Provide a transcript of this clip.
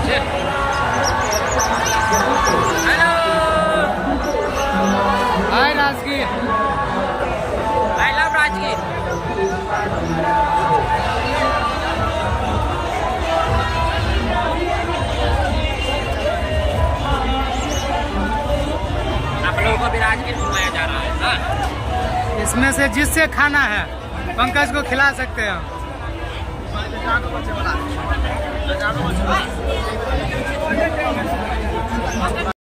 Hello, hi Rajgir, I love Rajgir. आप लोगों को भी राजगीर घुमाया जा रहा है ना। इसमें से जिससे खाना है पंकज को खिला सकते हैं हम।